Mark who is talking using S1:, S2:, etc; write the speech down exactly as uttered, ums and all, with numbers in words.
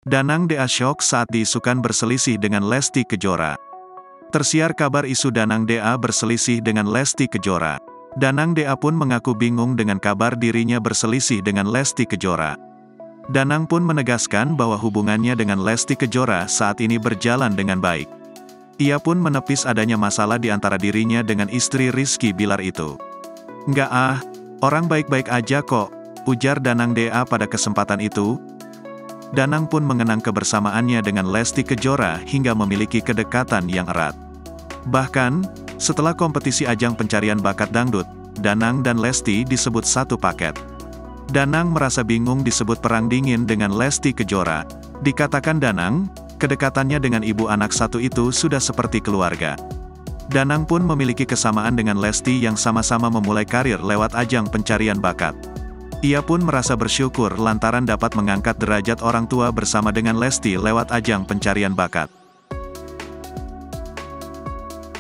S1: Danang D A syok saat diisukan berselisih dengan Lesti Kejora. Tersiar kabar isu Danang D A berselisih dengan Lesti Kejora. Danang D A pun mengaku bingung dengan kabar dirinya berselisih dengan Lesti Kejora. Danang pun menegaskan bahwa hubungannya dengan Lesti Kejora saat ini berjalan dengan baik. Ia pun menepis adanya masalah di antara dirinya dengan istri Rizky Bilar itu. "Nggak ah, orang baik-baik aja kok," ujar Danang D A pada kesempatan itu. Danang pun mengenang kebersamaannya dengan Lesti Kejora hingga memiliki kedekatan yang erat. Bahkan, setelah kompetisi ajang pencarian bakat dangdut, Danang dan Lesti disebut satu paket. Danang merasa bingung disebut perang dingin dengan Lesti Kejora. Dikatakan Danang, kedekatannya dengan ibu anak satu itu sudah seperti keluarga. Danang pun memiliki kesamaan dengan Lesti yang sama-sama memulai karir lewat ajang pencarian bakat. Ia pun merasa bersyukur lantaran dapat mengangkat derajat orang tua bersama dengan Lesti lewat ajang pencarian bakat.